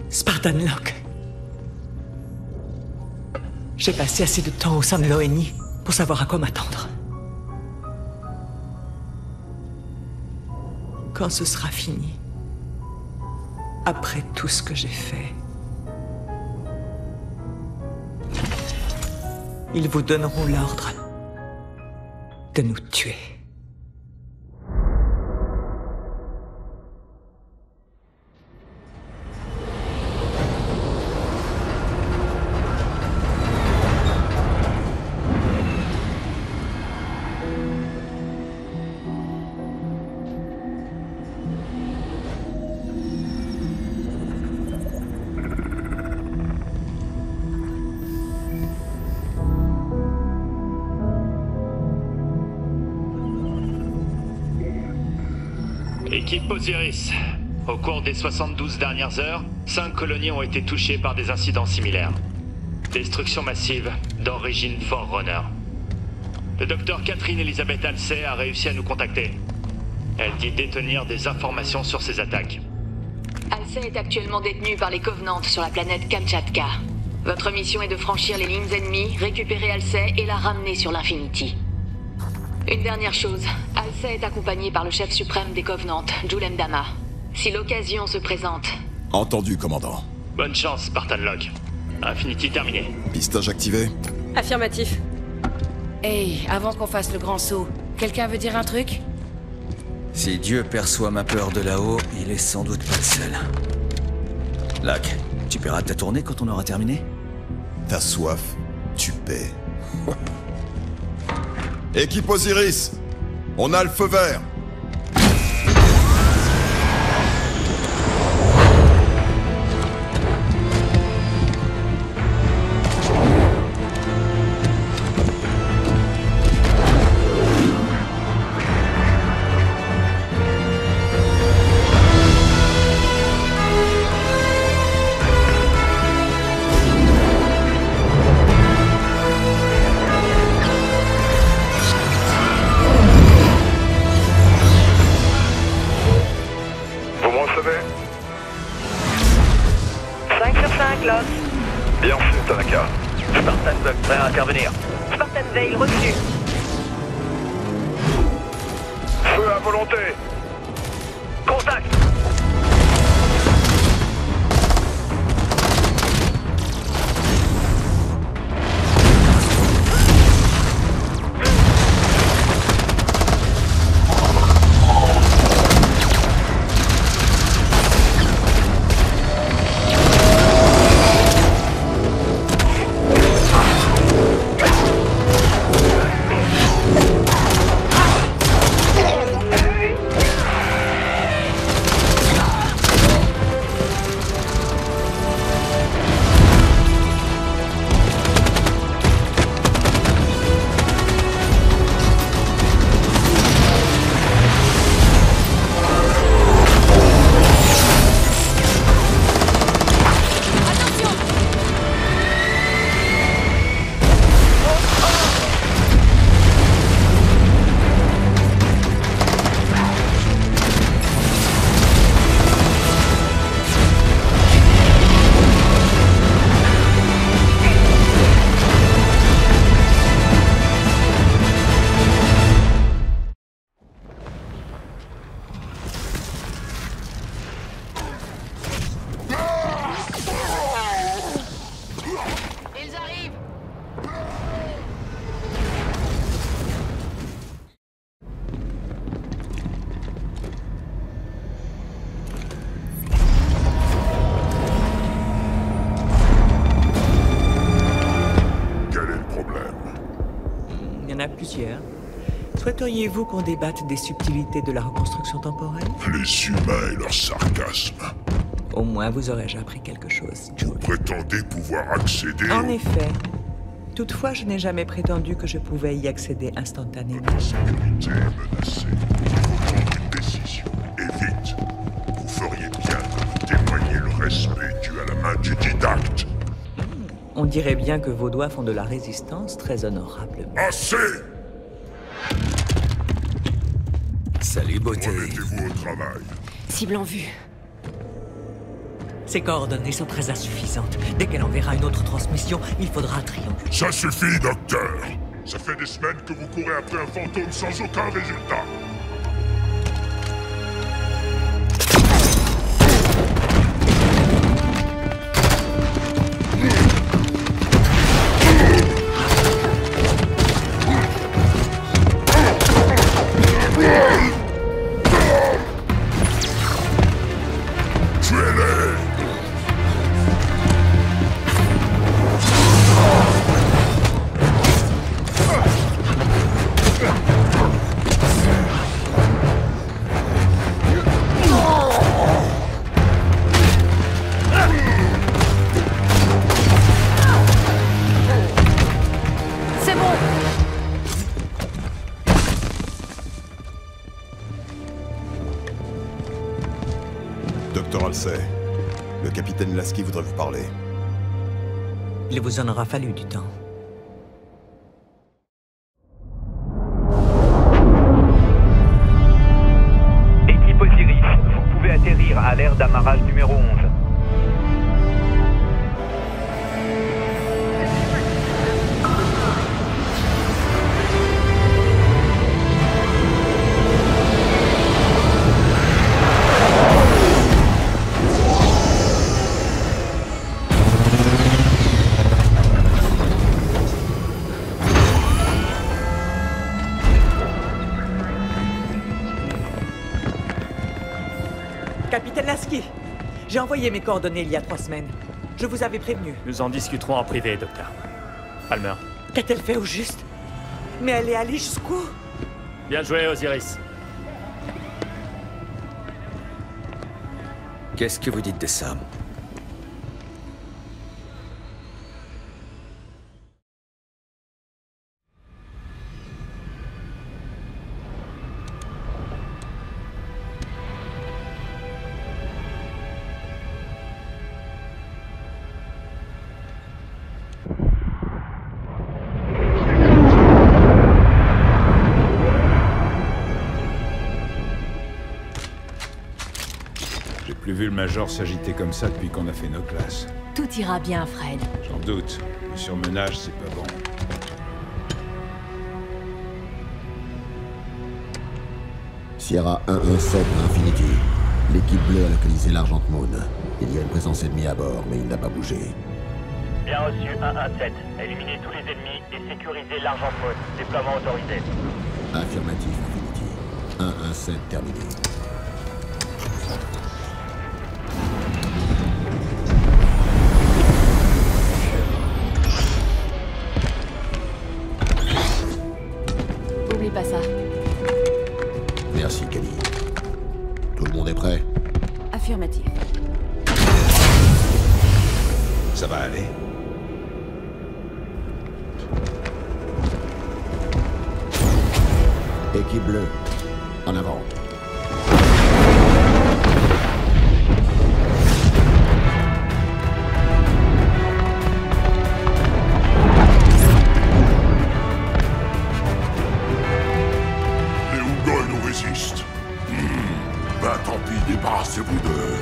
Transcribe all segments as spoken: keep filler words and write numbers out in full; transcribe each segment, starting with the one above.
Spartan Locke. J'ai passé assez de temps au sein de l'O N I pour savoir à quoi m'attendre. Quand ce sera fini, après tout ce que j'ai fait, ils vous donneront l'ordre de nous tuer. Équipe Osiris. Au cours des soixante-douze dernières heures, cinq colonies ont été touchées par des incidents similaires. Destruction massive d'origine Forerunner. Le docteur Catherine Elizabeth Halsey a réussi à nous contacter. Elle dit détenir des informations sur ces attaques. Halsey est actuellement détenue par les Covenants sur la planète Kamchatka. Votre mission est de franchir les lignes ennemies, récupérer Halsey et la ramener sur l'Infinity. Une dernière chose, Halsey est accompagné par le chef suprême des Covenants, Julem Dama. Si l'occasion se présente... Entendu, commandant. Bonne chance, Spartan Locke. Infinity terminé. Pistage activé. Affirmatif. Hey, avant qu'on fasse le grand saut, quelqu'un veut dire un truc? Si Dieu perçoit ma peur de là-haut, il est sans doute pas le seul. Locke, tu paieras ta tournée quand on aura terminé? T'as soif, tu paies. Équipe Osiris, on a le feu vert. Bien reçu, Tanaka. Spartan Buck prêt à intervenir. Spartan Veil reçu. Feu à volonté. Contact. Plusieurs. Souhaiteriez-vous qu'on débatte des subtilités de la reconstruction temporelle? Les humains et leur sarcasme. Au moins, vous aurais-je appris quelque chose, Joel. Vous prétendez pouvoir accéder En au... effet. Toutefois, je n'ai jamais prétendu que je pouvais y accéder instantanément. La sécurité est menacée. Il faut prendre une décision. Et vite. Vous feriez bien de témoigner le respect dû à la main du didacte. On dirait bien que vos doigts font de la résistance très honorablement. Assez! Salut, beauté. Remettez-vous au travail. Cible en vue. Ces coordonnées sont très insuffisantes. Dès qu'elle enverra une autre transmission, il faudra trianguler. Ça suffit, docteur. Ça fait des semaines que vous courez après un fantôme sans aucun résultat. Docteur Halsey, le capitaine Lasky voudrait vous parler. Il vous en aura fallu du temps. Équipe Osiris, vous pouvez atterrir à l'aire d'amarrage numéro onze. Capitaine Lasky, j'ai envoyé mes coordonnées il y a trois semaines. Je vous avais prévenu. Nous en discuterons en privé, docteur. Palmer. Qu'a-t-elle fait au juste? Mais elle est allée jusqu'où? Bien joué, Osiris. Qu'est-ce que vous dites de ça? J'ai plus vu le Major s'agiter comme ça depuis qu'on a fait nos classes. Tout ira bien, Fred. J'en doute. Le surmenage, c'est pas bon. Sierra un un sept à Infinity. L'équipe bleue a localisé l'Argent Moon. Il y a une présence ennemie à bord, mais il n'a pas bougé. Bien reçu, un un sept. Éliminez tous les ennemis et sécurisez l'Argent Moon. Déploiement autorisé. Affirmatif, Infinity. un un sept terminé. Oublie pas ça. Merci, Kelly. Tout le monde est prêt? Affirmatif. Ça va aller? Équipe bleue, en avant. Les Ungol nous résistent. Hmm. Ben tant pis, débarrassez-vous d'eux.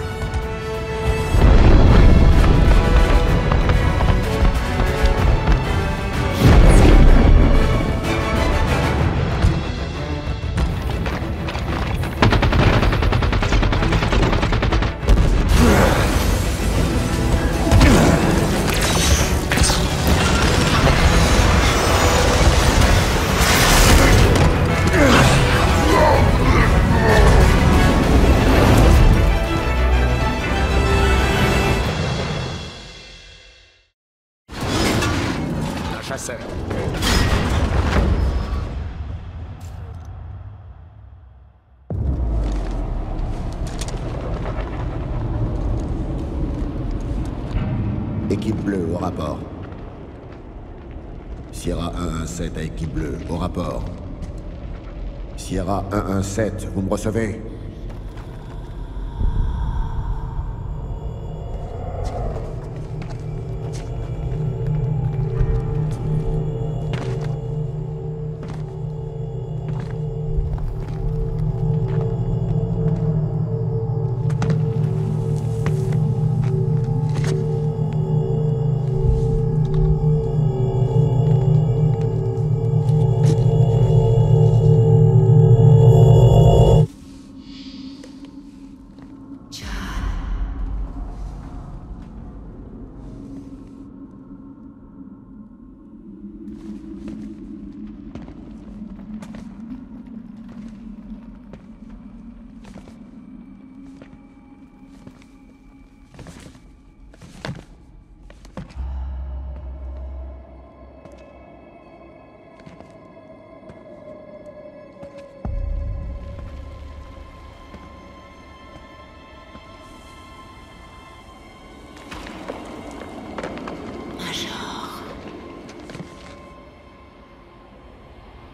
Chasseur. Équipe bleue, au rapport. Sierra un un sept à équipe bleue, au rapport. Sierra un un sept, vous me recevez?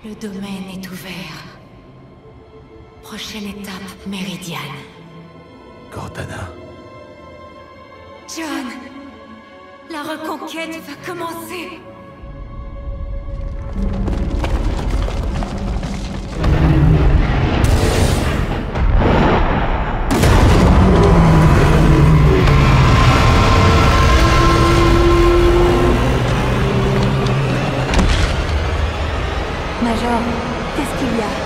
Le domaine est ouvert. Prochaine étape, Méridiane. Cortana. John! La reconquête va commencer! Major, qu'est-ce qu'il y a?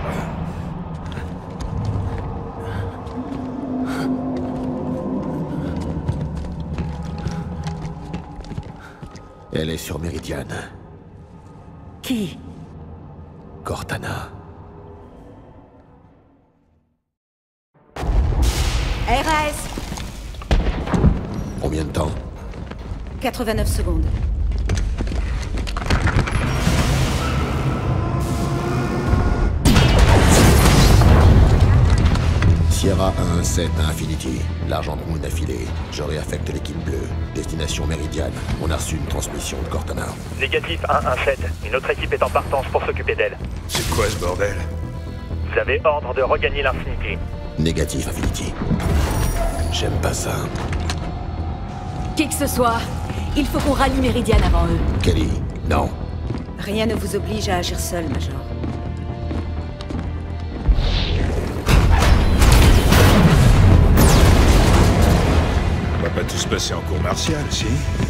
Elle est sur Méridiane. Qui? Cortana. R A S. Combien de temps? quatre-vingt-neuf secondes. Sierra un un sept à Infinity. L'Argent Moon a filé. Je réaffecte l'équipe bleue. Destination Méridiane. On a reçu une transmission de Cortana. Négatif un un sept. Une autre équipe est en partance pour s'occuper d'elle. C'est quoi ce bordel? Vous avez ordre de regagner l'Infinity. Négatif, Infinity. J'aime pas ça. Qui que ce soit, il faut qu'on rallie Méridiane avant eux. Kelly, non. Rien ne vous oblige à agir seul, Major. On va pas tous passer en cours martiale, si?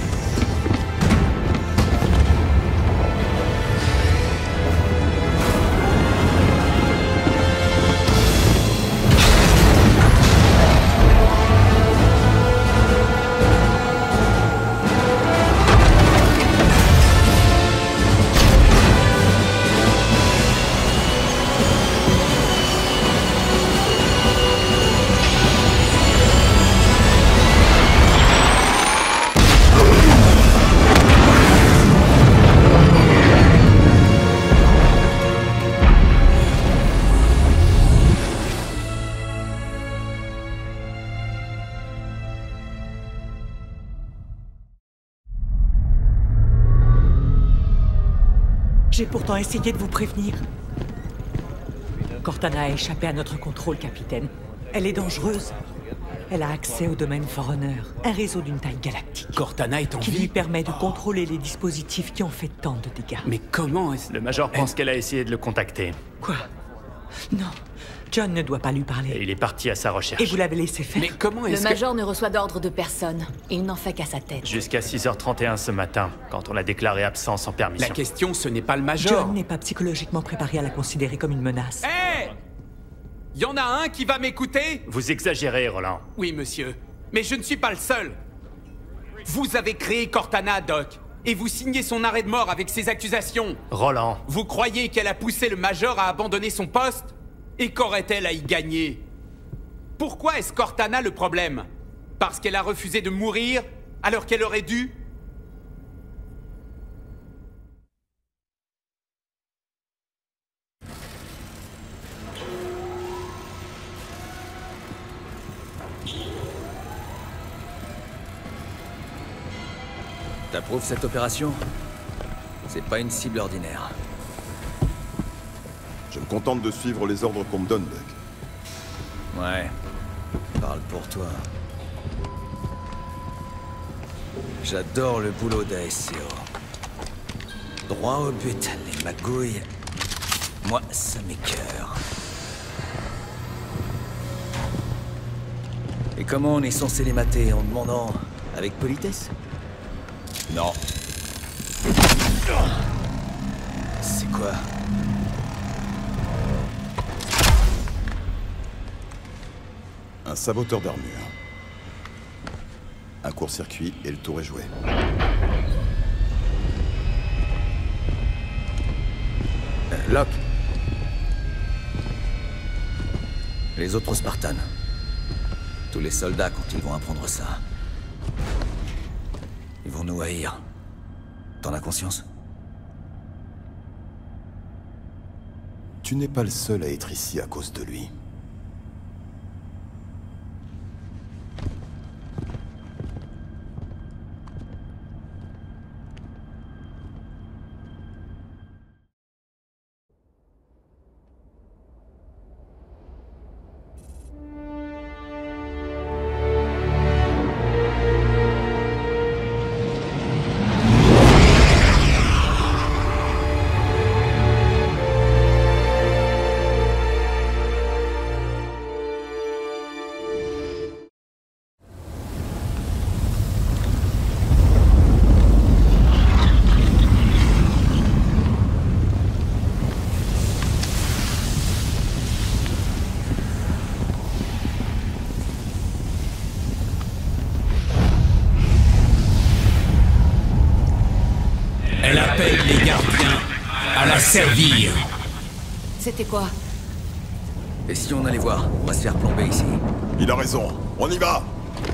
J'ai pourtant essayé de vous prévenir. Cortana a échappé à notre contrôle, capitaine. Elle est dangereuse. Elle a accès au domaine Forerunner, un réseau d'une taille galactique. Cortana est en qui vie lui permet de contrôler les dispositifs qui ont fait tant de dégâts. Mais comment est-ce... Le Major pense qu'elle a essayé de le contacter. Quoi? Non. John ne doit pas lui parler. Et il est parti à sa recherche. Et vous l'avez laissé faire. Mais comment Le est-ce que... Major ne reçoit d'ordre de personne. Il n'en fait qu'à sa tête. Jusqu'à six heures trente et un ce matin, quand on l'a déclaré absent sans permission. La question, ce n'est pas le Major. John n'est pas psychologiquement préparé à la considérer comme une menace. Hé! Il y en a un qui va m'écouter? Vous exagérez, Roland. Oui, monsieur. Mais je ne suis pas le seul. Vous avez créé Cortana, Doc. Et vous signez son arrêt de mort avec ces accusations. Roland. Vous croyez qu'elle a poussé le Major à abandonner son poste? Et qu'aurait-elle à y gagner? Pourquoi est-ce Cortana le problème? Parce qu'elle a refusé de mourir alors qu'elle aurait dû? T'approuves cette opération? C'est pas une cible ordinaire. Je me contente de suivre les ordres qu'on me donne, Buck. Ouais. Parle pour toi. J'adore le boulot d'A S C O. Droit au but, les magouilles. Moi, ça m'écœure. Et comment on est censé les mater? En demandant avec politesse? Non. C'est quoi? Un saboteur d'armure. Un court-circuit et le tour est joué. Euh, Locke. Les autres Spartans. Tous les soldats, quand ils vont apprendre ça, ils vont nous haïr. T'en as conscience? Tu n'es pas le seul à être ici à cause de lui. servir. C'était quoi? Et si on allait voir? On va se faire plomber ici. Il a raison. On y va!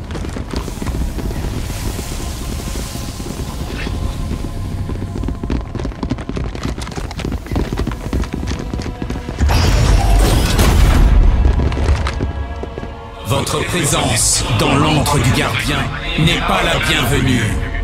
Votre présence dans l'antre du gardien n'est pas la bienvenue.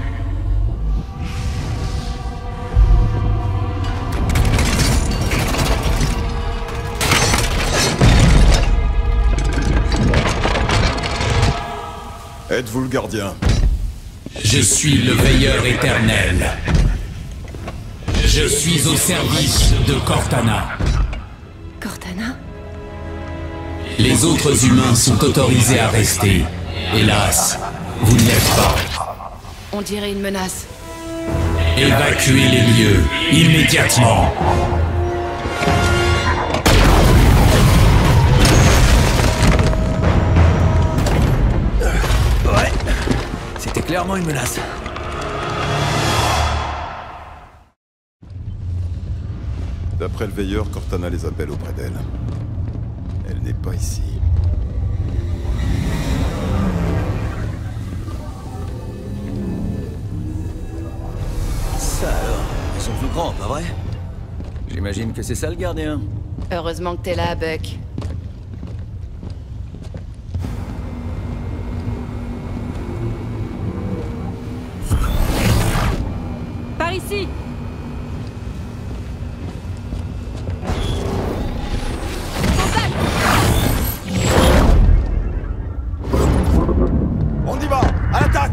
Êtes-vous le gardien? Je suis le veilleur éternel. Je suis au service de Cortana. Cortana? Les autres humains sont autorisés à rester. Hélas, vous ne l'êtes pas. On dirait une menace. Évacuez les lieux, immédiatement. Ouais, c'était clairement une menace. D'après le veilleur, Cortana les appelle auprès d'elle. Elle n'est pas ici. Ça alors, ils sont plus grands, pas vrai? J'imagine que c'est ça le gardien. Heureusement que t'es là, Buck. Par ici! On y va! À l'attaque!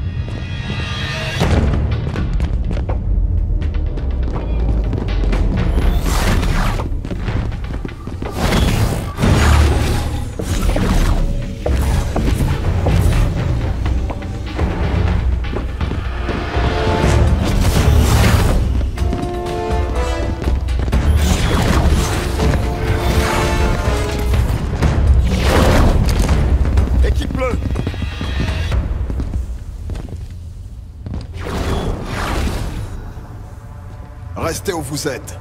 Restez où vous êtes.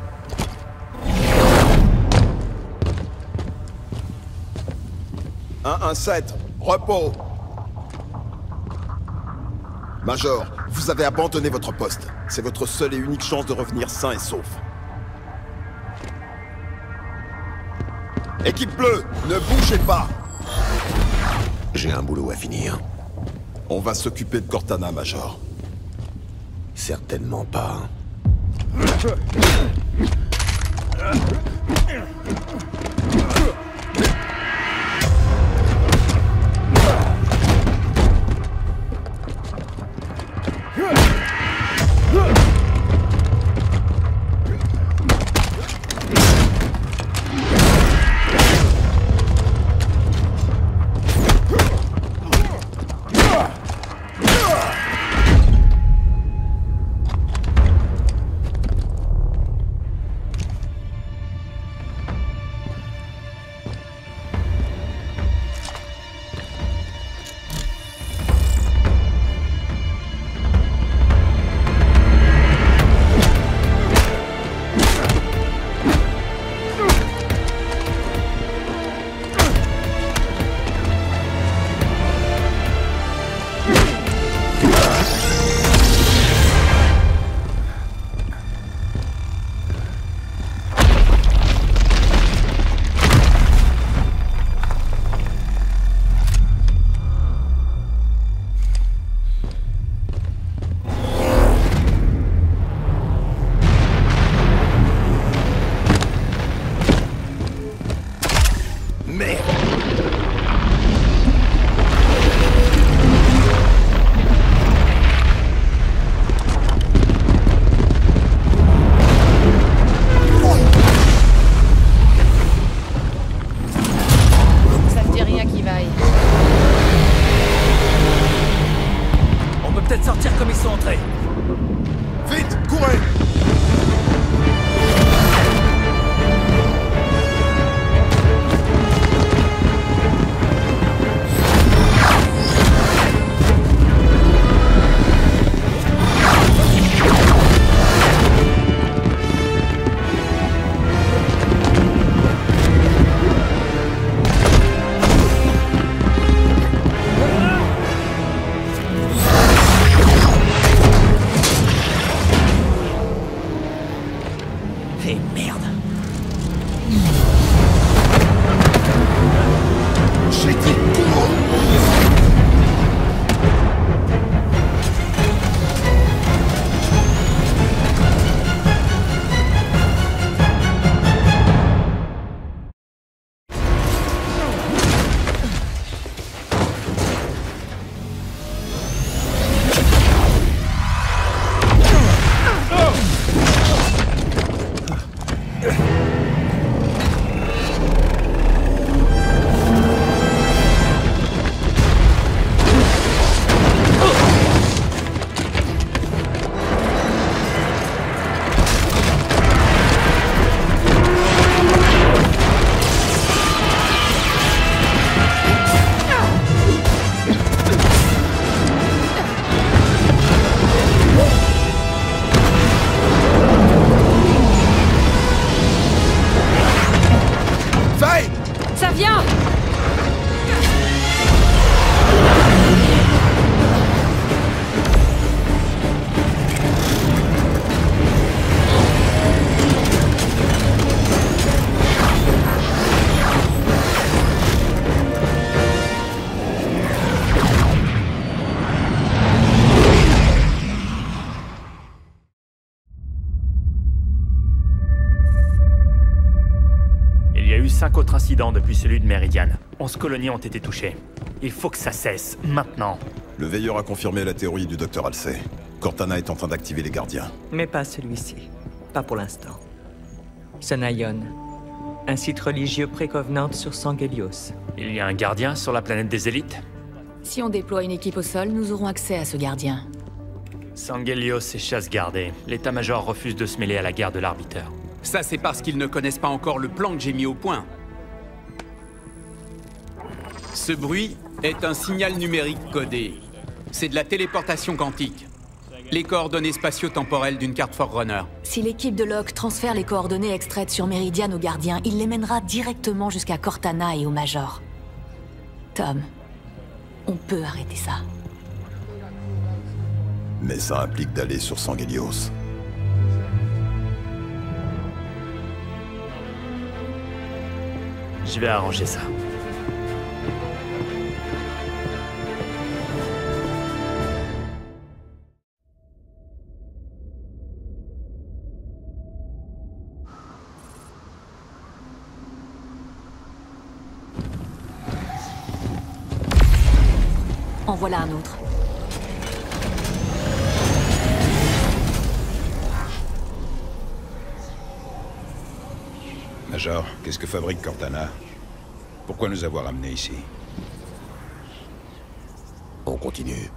un un sept, repos. Major, vous avez abandonné votre poste. C'est votre seule et unique chance de revenir sain et sauf. Équipe bleue, ne bougez pas. J'ai un boulot à finir. On va s'occuper de Cortana, Major. Certainement pas. Ça vient! Cinq autres incidents depuis celui de Meridian. Onze colonies ont été touchées. Il faut que ça cesse, maintenant. Le veilleur a confirmé la théorie du docteur Halsey. Cortana est en train d'activer les gardiens. Mais pas celui-ci. Pas pour l'instant. Sonayon. Un site religieux pré-Covenant sur Sangelios. Il y a un gardien sur la planète des élites? Si on déploie une équipe au sol, nous aurons accès à ce gardien. Sangelios est chasse gardée. L'état-major refuse de se mêler à la guerre de l'arbiteur. Ça, c'est parce qu'ils ne connaissent pas encore le plan que j'ai mis au point. Ce bruit est un signal numérique codé. C'est de la téléportation quantique. Les coordonnées spatio-temporelles d'une carte Forerunner. Si l'équipe de Locke transfère les coordonnées extraites sur Meridian au gardien, il les mènera directement jusqu'à Cortana et au Major. Tom, on peut arrêter ça. Mais ça implique d'aller sur Sangelios. Je vais arranger ça. En voilà un autre. Major, qu'est-ce que fabrique Cortana? Pourquoi nous avoir amenés ici? On continue.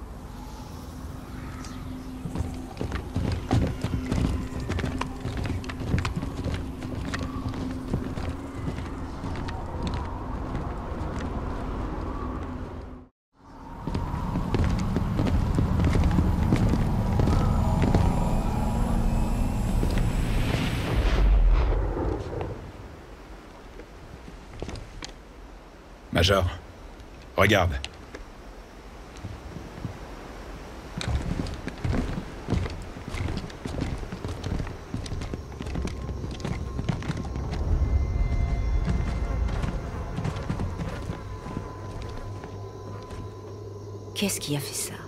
Major, regarde. Qu'est-ce qui a fait ça?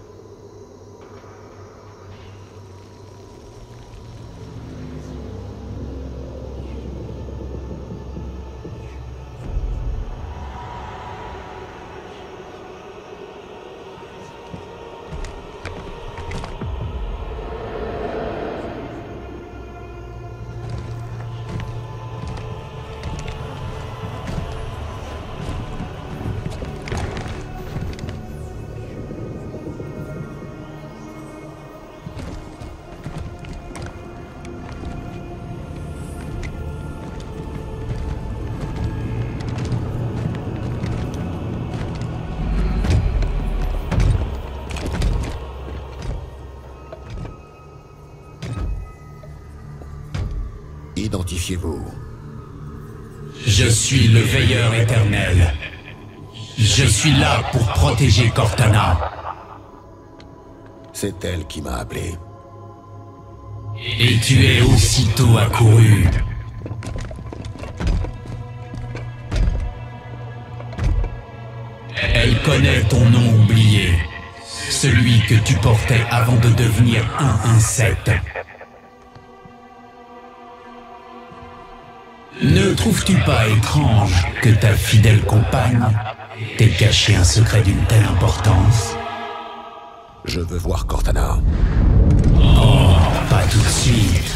Identifiez-vous. Je suis le veilleur éternel. Je suis là pour protéger Cortana. C'est elle qui m'a appelé. Et tu es aussitôt accouru. Elle connaît ton nom oublié. Celui que tu portais avant de devenir un sept. Ne trouves-tu pas étrange que ta fidèle compagne t'ait caché un secret d'une telle importance? Je veux voir Cortana. Oh, pas tout de suite.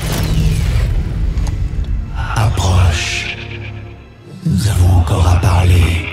Approche. Nous avons encore à parler.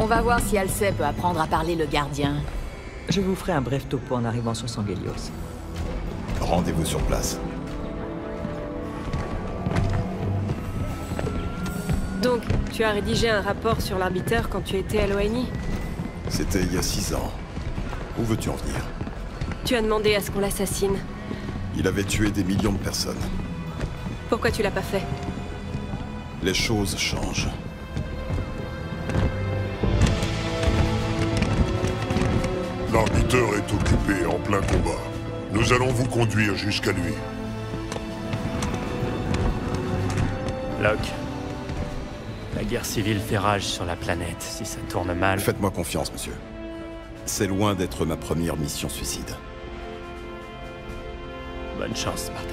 On va voir si Halsey peut apprendre à parler le gardien. Je vous ferai un bref topo en arrivant sur Sangelios. Rendez-vous sur place. Donc, tu as rédigé un rapport sur l'arbiteur quand tu étais à l'O N I? C'était il y a six ans. Où veux-tu en venir? Tu as demandé à ce qu'on l'assassine. Il avait tué des millions de personnes. Pourquoi tu l'as pas fait? Les choses changent. L'arbiteur est occupé en plein combat. Nous allons vous conduire jusqu'à lui. Locke. La guerre civile fait rage sur la planète. Si ça tourne mal... Faites-moi confiance, monsieur. C'est loin d'être ma première mission suicide. Bonne chance, Spartan.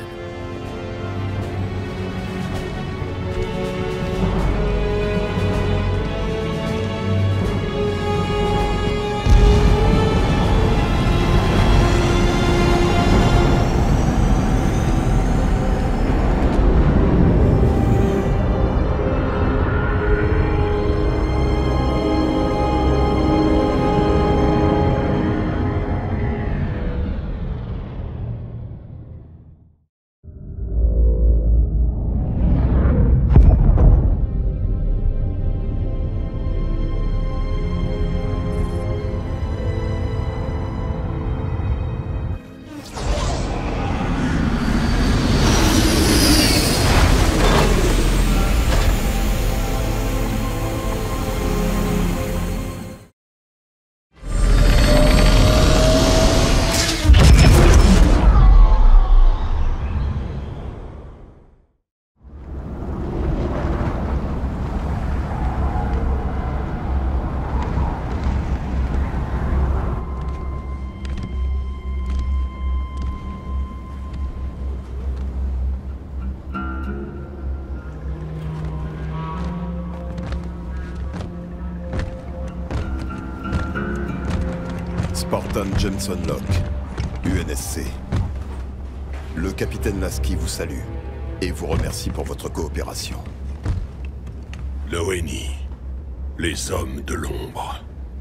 Spartan Jensen Locke, U N S C. Le capitaine Lasky vous salue et vous remercie pour votre coopération. L'O N I, les hommes de l'ombre.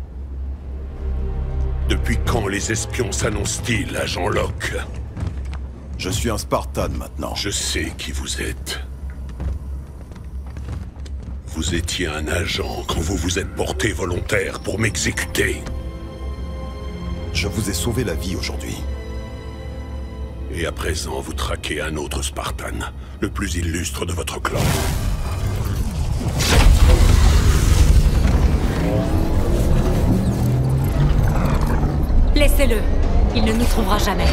Depuis quand les espions s'annoncent-ils, agent Locke? Je suis un Spartan maintenant. Je sais qui vous êtes. Vous étiez un agent quand vous vous êtes porté volontaire pour m'exécuter. Je vous ai sauvé la vie aujourd'hui. Et à présent, vous traquez un autre Spartan, le plus illustre de votre clan. Laissez-le. Il ne nous trouvera jamais.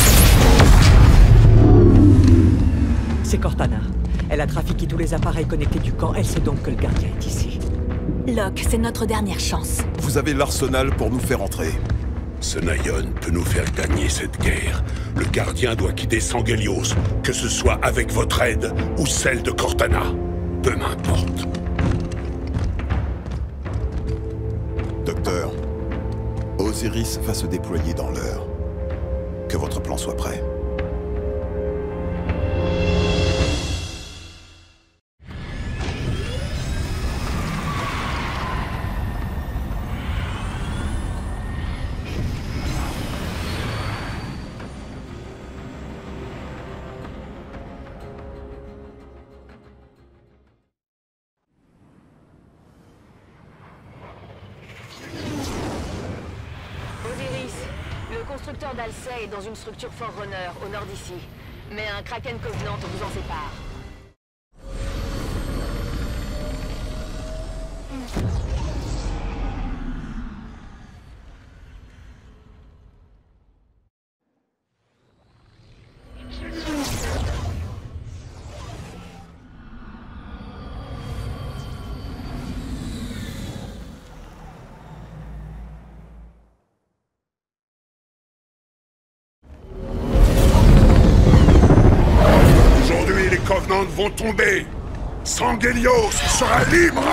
C'est Cortana. Elle a trafiqué tous les appareils connectés du camp. Elle sait donc que le gardien est ici. Locke, c'est notre dernière chance. Vous avez l'arsenal pour nous faire entrer. Ce Naïon peut nous faire gagner cette guerre. Le gardien doit quitter Sangelios, que ce soit avec votre aide ou celle de Cortana. Peu m'importe. Docteur, Osiris va se déployer dans l'heure. Que votre plan soit prêt. Le constructeur d'Halsey est dans une structure Forerunner, au nord d'ici. Mais un Kraken Covenant vous en sépare. Vont tomber. Sangelios sera libre.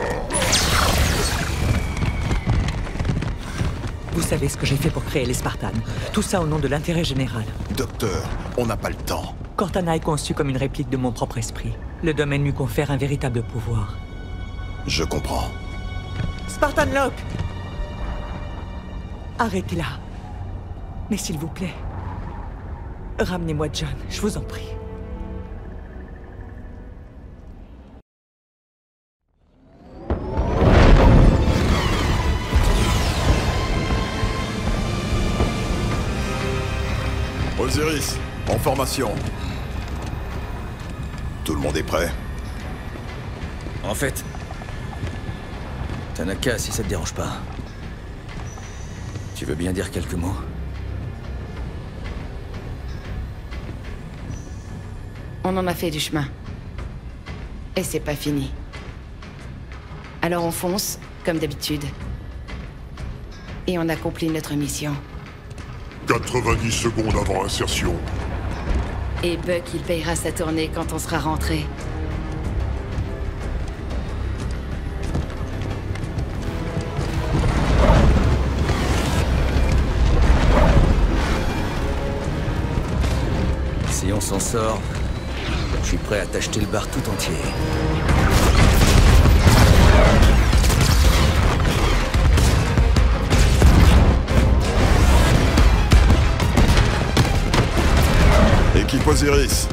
Vous savez ce que j'ai fait pour créer les Spartans. Tout ça au nom de l'intérêt général. Docteur, on n'a pas le temps. Cortana est conçue comme une réplique de mon propre esprit. Le domaine lui confère un véritable pouvoir. Je comprends. Spartan Locke! Arrêtez-la. Mais s'il vous plaît, ramenez-moi John, je vous en prie. Osiris, en formation. Tout le monde est prêt? En fait... Tanaka, si ça te dérange pas... Tu veux bien dire quelques mots? On en a fait du chemin. Et c'est pas fini. Alors on fonce, comme d'habitude. Et on accomplit notre mission. quatre-vingt-dix secondes avant insertion. Et Buck, il payera sa tournée quand on sera rentré. Si on s'en sort, je suis prêt à t'acheter le bar tout entier. Équipe Osiris.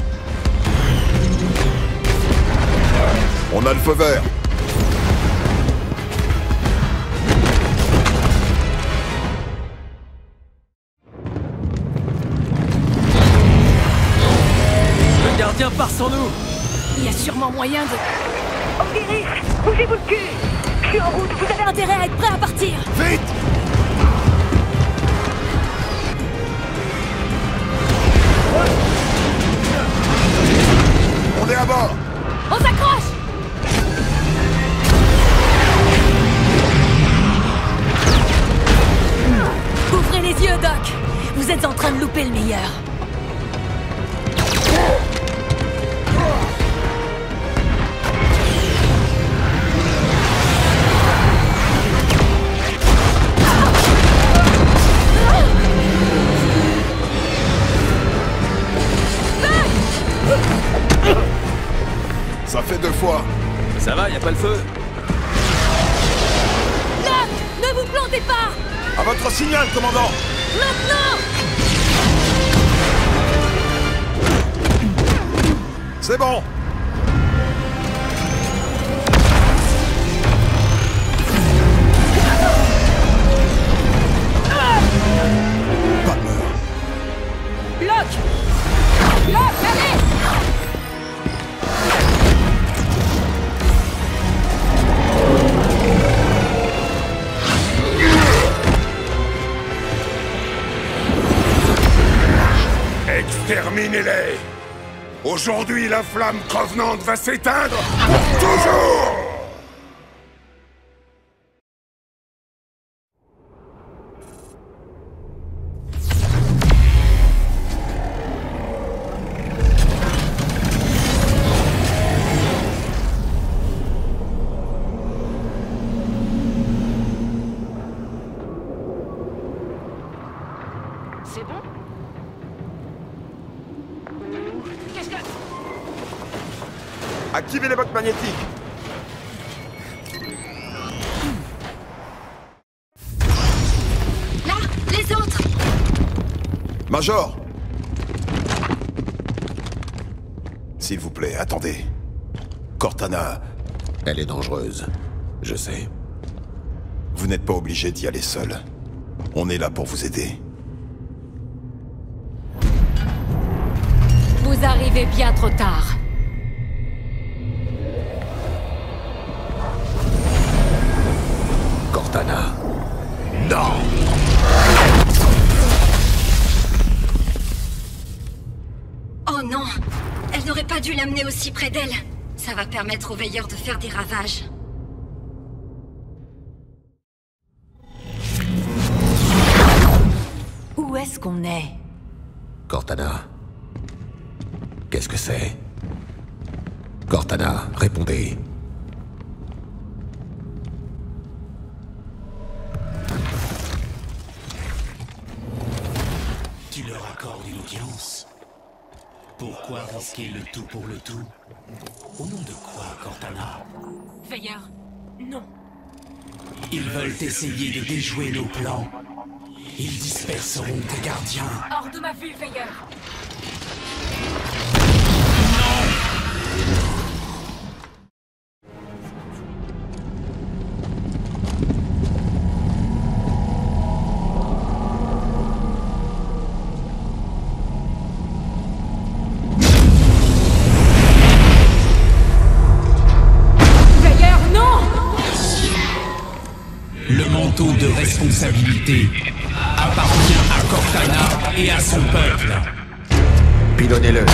On a le feu vert. Le gardien part sans nous. Il y a sûrement moyen de... Osiris, bougez-vous le cul! Je suis en route, vous avez intérêt à être prêt à partir! Vite! On est à bord! On s'accroche! Ouvrez les yeux, Doc! Vous êtes en train de louper le meilleur. Ça fait deux fois. Ça va, y a pas le feu? Locke, ne vous plantez pas! À votre signal, commandant! Maintenant! C'est bon! Pas de mort. Locke! Locke, allez! Exterminez-les! Aujourd'hui, la flamme Covenant va s'éteindre pour toujours! C'est bon? Qu'est-ce que... Activez les bottes magnétiques. Là, les autres! Major! S'il vous plaît, attendez. Cortana... Elle est dangereuse. Je sais. Vous n'êtes pas obligé d'y aller seul. On est là pour vous aider. Vous arrivez bien trop tard. Cortana. Non! Oh non! Elle n'aurait pas dû l'amener aussi près d'elle. Ça va permettre aux veilleurs de faire des ravages. Où est-ce qu'on est? Cortana. Qu'est-ce que c'est? Cortana, répondez. Tu leur accordes une audience. Pourquoi risquer le tout pour le tout? Au nom de quoi, Cortana? Veilleur, non. Ils veulent essayer de déjouer nos plans. Ils disperseront tes gardiens. Hors de ma vue, veilleur. Le manteau de responsabilité appartient à Cortana et à son peuple. Pilonnez-le.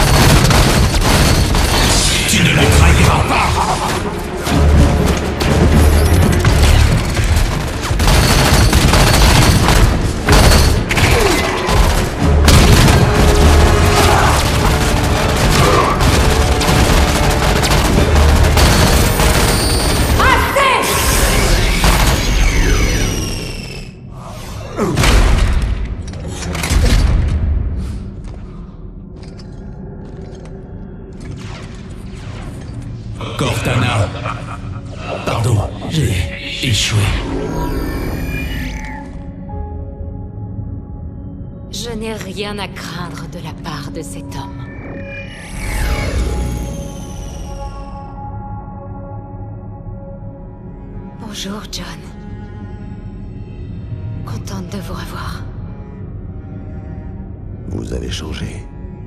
Tu ne le trahiras pas. Cortana. Pardon, j'ai échoué. Je n'ai rien à craindre de la part de cet homme. Bonjour, John. Contente de vous revoir. Vous avez changé.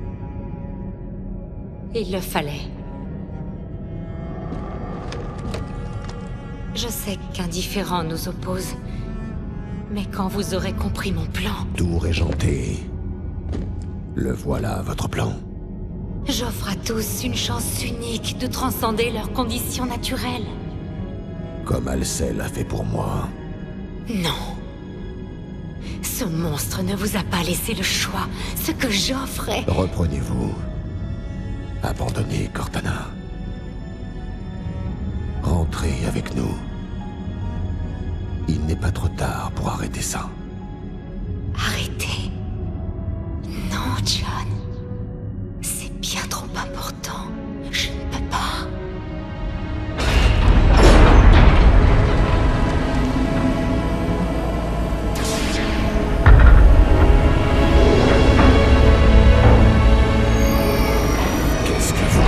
Il le fallait. Je sais qu'un différend nous oppose, mais quand vous aurez compris mon plan... Tout régenté. Le voilà, votre plan. J'offre à tous une chance unique de transcender leurs conditions naturelles. Comme Alcel a fait pour moi. Non. Ce monstre ne vous a pas laissé le choix. Ce que j'offre est... Reprenez-vous. Abandonnez Cortana. Rentrez avec nous. Il n'est pas trop tard pour arrêter ça. Arrêtez. Non, John. C'est bien trop important. Je ne peux pas. Qu'est-ce que vous...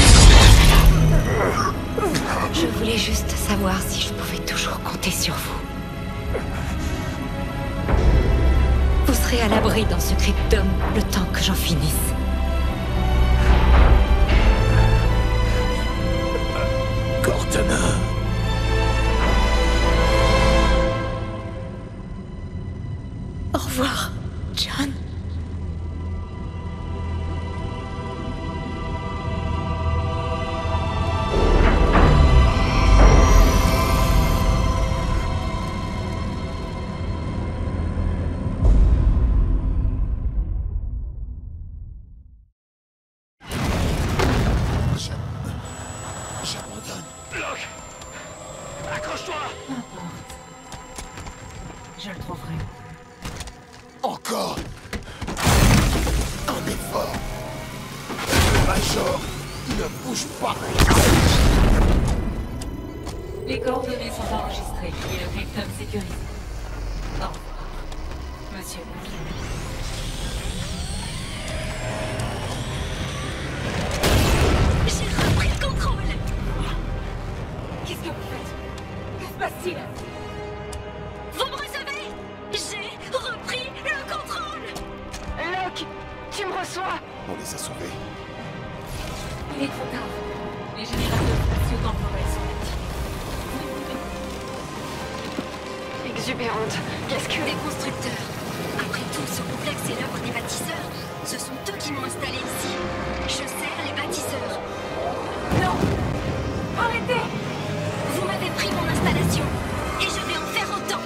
Je voulais juste savoir si je pouvais toujours compter sur vous. Vous serez à l'abri dans ce cryptome le temps que j'en finisse. Cortana. Au revoir, John. J'abandonne. Locke! Accroche-toi! N'importe. Je le trouverai. Encore un effort. Le Major ne bouge pas. Les coordonnées sont enregistrées et le cryptome sécurisé. Au revoir, monsieur. J'ai repris le contrôle. Qu'est-ce que vous faites? Que se passe-t-il? Vous me recevez? J'ai repris le contrôle. Locke, tu me reçois? On les a sauvés. Il est trop tard. Les générateurs spatiaux temporels sont actifs. Exubérante. Qu'est-ce que... Des constructeurs. Après tout, ce complexe est l'œuvre des bâtisseurs. Ce sont eux qui m'ont installé ici. Je sers les bâtisseurs. Non! Arrêtez! Vous m'avez pris mon installation. Et je vais en faire autant.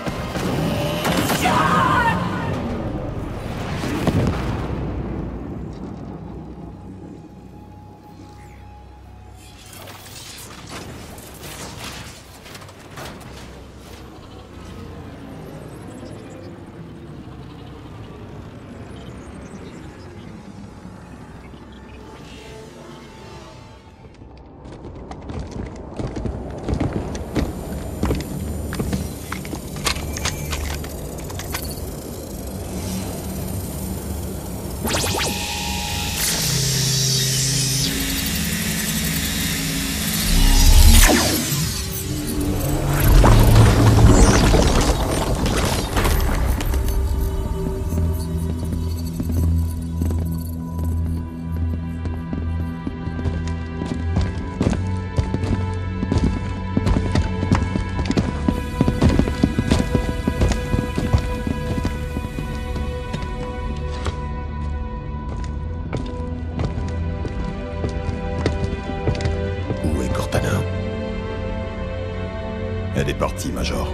Elle est partie, Major.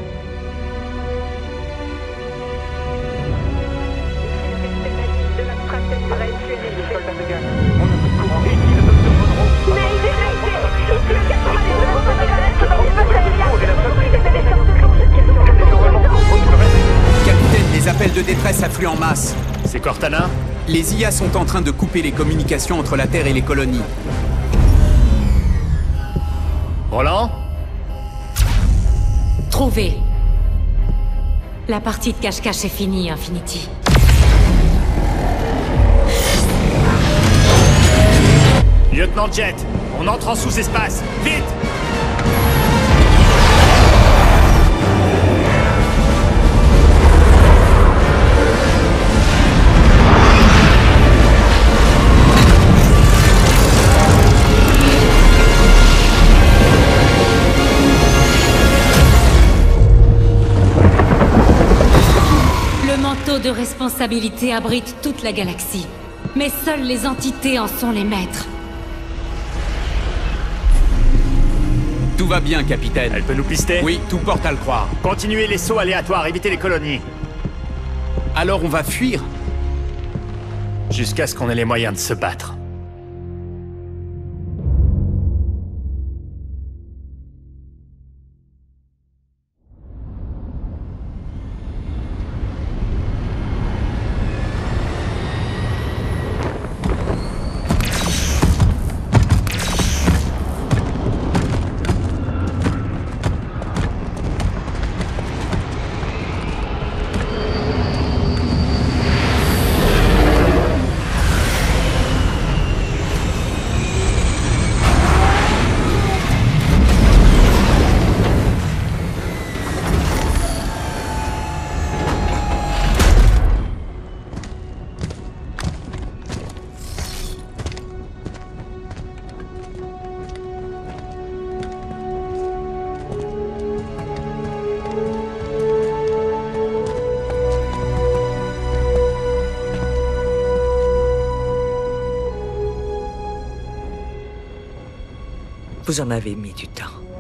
Capitaine, les appels de détresse affluent en masse. C'est Cortana? Les I A sont en train de couper les communications entre la Terre et les colonies. Roland? Trouvé. La partie de cache-cache est finie, Infinity. Lieutenant Jet, on entre en sous-espace. Vite! Le manteau de responsabilité abrite toute la galaxie. Mais seules les entités en sont les maîtres. Tout va bien, capitaine. Elle peut nous pister? Oui, tout porte à le croire. Continuez les sauts aléatoires, évitez les colonies. Alors on va fuir? Jusqu'à ce qu'on ait les moyens de se battre. Vous en avez mis du temps.